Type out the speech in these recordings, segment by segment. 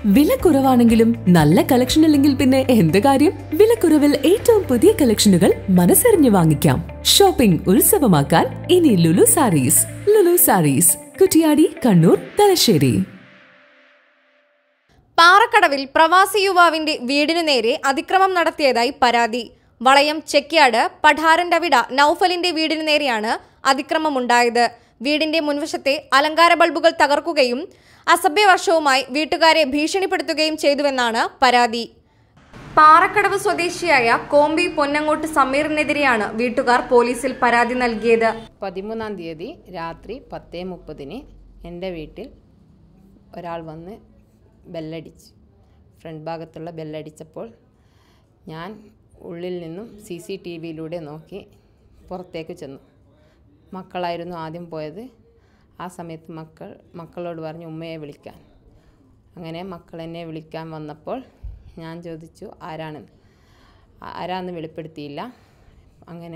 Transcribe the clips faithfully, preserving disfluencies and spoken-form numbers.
വിലക്കുറവാണെങ്കിലും നല്ല കളക്ഷൻ ഇല്ലെങ്കിൽ പിന്നെ എന്ത് കാര്യം? വിലക്കുറവിൽ ഏറ്റവും പുതിയ കളക്ഷനുകൾ മനസ്സറിഞ്ഞു വാങ്ങിക്കാം. ഷോപ്പിംഗ് ഉത്സവമാക്കാൻ ഇനി ലുലു സാരീസ്. ലുലു സാരീസ്, കുറ്റിയാടി, കണ്ണൂർ, തലശ്ശേരി. പാറക്കടവിൽ പ്രവാസി യുവാവിന്റെ വീടിനു നേരെ അതിക്രമം നടത്തിയതായി പരാതി. വളയം ചെക്യാട് പഠാരൻഡവിട നൌഫലിന്റെ വീടിനു നേരെയാണ് അതിക്രമമുണ്ടായത്. വീടിന്റെ മുൻവശത്തെ അലങ്കാര ബൾബുകൾ തകർക്കുകയും അസഭ്യവർഷവുമായി വീട്ടുകാരെ ഭീഷണിപ്പെടുത്തുകയും ചെയ്തുവെന്നാണ് പരാതി. പാറക്കടവ് സ്വദേശിയായ കോമ്പി പൊന്നങ്ങോട്ട് സമീറിനെതിരെയാണ് വീട്ടുകാർ പോലീസിൽ പരാതി നൽകിയത്. പതിമൂന്നാം തീയതി രാത്രി പത്തേ മുപ്പതിന് എൻ്റെ വീട്ടിൽ ഒരാൾ വന്ന് ബെല്ലടിച്ചു. ഫ്രണ്ട് ഭാഗത്തുള്ള ബെല്ലടിച്ചപ്പോൾ ഞാൻ ഉള്ളിൽ നിന്നും സി സി ടി വിയിലൂടെ നോക്കി പുറത്തേക്ക് ചെന്നു. മക്കളായിരുന്നു ആദ്യം പോയത്. ആ സമയത്ത് മക്കൾ മക്കളോട് പറഞ്ഞു ഉമ്മയെ വിളിക്കാൻ. അങ്ങനെ മക്കൾ എന്നെ വിളിക്കാൻ വന്നപ്പോൾ ഞാൻ ചോദിച്ചു ആരാണെന്ന്. ആരാന്ന് വെളിപ്പെടുത്തിയില്ല. അങ്ങനെ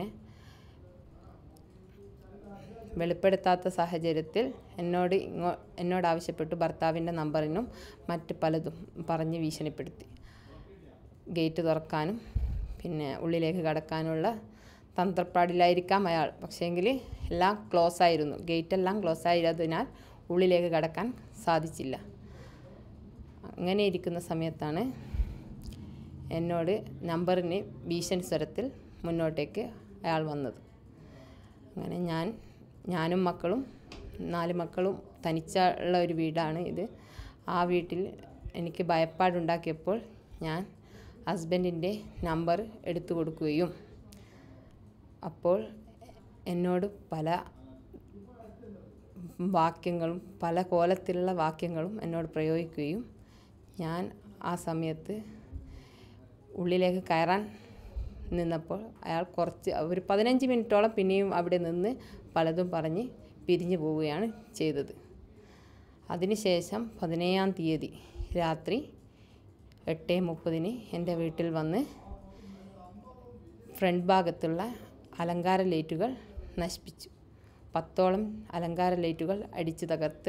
വെളിപ്പെടുത്താത്ത സാഹചര്യത്തിൽ എന്നോട് ഇങ്ങോ എന്നോട് ആവശ്യപ്പെട്ടു ഭർത്താവിൻ്റെ നമ്പറിനും മറ്റ് പലതും പറഞ്ഞ് ഭീഷണിപ്പെടുത്തി. ഗേറ്റ് തുറക്കാനും പിന്നെ ഉള്ളിലേക്ക് കടക്കാനുള്ള തന്ത്രപ്പാടിലായിരിക്കാം അയാൾ. പക്ഷേങ്കിൽ എല്ലാം ക്ലോസ് ആയിരുന്നു. ഗേറ്റെല്ലാം ക്ലോസ് ആയതിനാൽ ഉള്ളിലേക്ക് കടക്കാൻ സാധിച്ചില്ല. അങ്ങനെ ഇരിക്കുന്ന സമയത്താണ് എന്നോട് നമ്പറിന് ഭീഷണി സ്വരത്തിൽ മുന്നോട്ടേക്ക് അയാൾ വന്നത്. അങ്ങനെ ഞാൻ ഞാനും മക്കളും നാല് മക്കളും തനിച്ചുള്ള ഒരു വീടാണ് ഇത്. ആ വീട്ടിൽ എനിക്ക് ഭയപ്പാടുണ്ടാക്കിയപ്പോൾ ഞാൻ ഹസ്ബൻഡിൻ്റെ നമ്പർ എടുത്തു കൊടുക്കുകയും അപ്പോൾ എന്നോട് പല വാക്യങ്ങളും പല കോലത്തിലുള്ള വാക്യങ്ങളും എന്നോട് പ്രയോഗിക്കുകയും ഞാൻ ആ സമയത്ത് ഉള്ളിലേക്ക് കയറാൻ നിന്നപ്പോൾ അയാൾ കുറച്ച് ഒരു പതിനഞ്ച് മിനിറ്റോളം പിന്നെയും അവിടെ നിന്ന് പലതും പറഞ്ഞ് പിരിഞ്ഞു പോവുകയാണ് ചെയ്തത്. അതിനുശേഷം പതിനേഴാം തീയതി രാത്രി എട്ട് മുപ്പതിന് എൻ്റെ വീട്ടിൽ വന്ന് ഫ്രണ്ട് ഭാഗത്തുള്ള അലങ്കാര ലൈറ്റുകൾ നശിപ്പിച്ചു. പത്തോളം അലങ്കാര ലൈറ്റുകൾ അടിച്ചു തകർത്ത്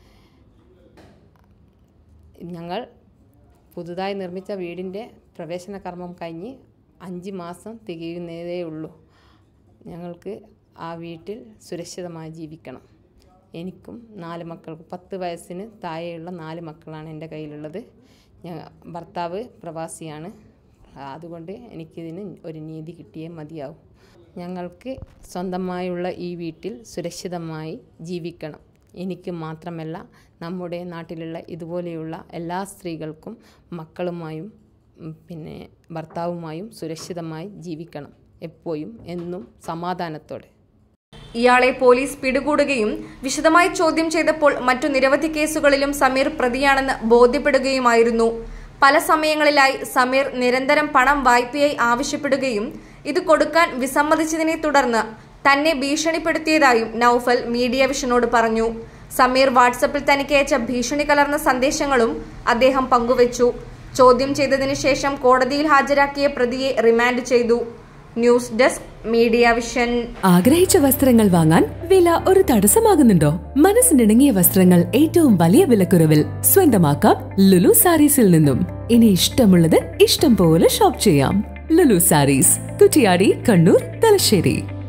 ഞങ്ങൾ പുതുതായി നിർമ്മിച്ച വീടിൻ്റെ പ്രവേശന കർമ്മം കഴിഞ്ഞ് അഞ്ച് മാസം തികയുന്നതേ ഉള്ളൂ. ഞങ്ങൾക്ക് ആ വീട്ടിൽ സുരക്ഷിതമായി ജീവിക്കണം. എനിക്കും നാല് മക്കൾക്കും പത്ത് വയസ്സിന് താഴെയുള്ള നാല് മക്കളാണ് എൻ്റെ കയ്യിലുള്ളത്. ഭർത്താവ് പ്രവാസിയാണ്. അതുകൊണ്ട് എനിക്കിതിന് ഒരു നീതി കിട്ടിയേ മതിയാവും. ഞങ്ങൾക്ക് സ്വന്തമായുള്ള ഈ വീട്ടിൽ സുരക്ഷിതമായി ജീവിക്കണം. എനിക്ക് മാത്രമല്ല നമ്മുടെ നാട്ടിലുള്ള ഇതുപോലെയുള്ള എല്ലാ സ്ത്രീകൾക്കും മക്കളുമായും പിന്നെ ഭർത്താവുമായും സുരക്ഷിതമായി ജീവിക്കണം. എപ്പോഴും എന്നും സമാധാനത്തോടെ. ഇയാളെ പോലീസ് പിടികൂടുകയും വിശദമായി ചോദ്യം ചെയ്തപ്പോൾ മറ്റു നിരവധി കേസുകളിലും സമീർ പ്രതിയാണെന്ന് ബോധ്യപ്പെടുകയുമായിരുന്നു. പല സമയങ്ങളിലായി സമീർ നിരന്തരം പണം വായ്പയായി ആവശ്യപ്പെടുകയും ഇത് കൊടുക്കാൻ വിസമ്മതിച്ചതിനെ തുടർന്ന് തന്നെ ഭീഷണിപ്പെടുത്തിയതായും നൌഫൽ മീഡിയ വിഷനോട് പറഞ്ഞു. സമീർ വാട്സപ്പിൽ തനിക്ക് അയച്ച ഭീഷണി കലർന്ന സന്ദേശങ്ങളും അദ്ദേഹം പങ്കുവച്ചു. ചോദ്യം ചെയ്തതിനു ശേഷം കോടതിയിൽ ഹാജരാക്കിയ പ്രതിയെ റിമാൻഡ് ചെയ്തു. News desk media vision. ആഗ്രഹിച്ച വസ്ത്രങ്ങൾ വാങ്ങാൻ വില ഒരു തടസ്സമാകുന്നുണ്ടോ? മനസ്സിനിണങ്ങിയ വസ്ത്രങ്ങൾ ഏറ്റവും വലിയ വിലക്കുറവിൽ സ്വന്തമാക്കാം ലുലു സാരീസിൽ നിന്നും. ഇനി ഇഷ്ടമുള്ളത് ഇഷ്ടം പോലെ ഷോപ്പ് ചെയ്യാം. ലുലു സാരീസ്, കുറ്റിയാടി, കണ്ണൂർ, തലശ്ശേരി.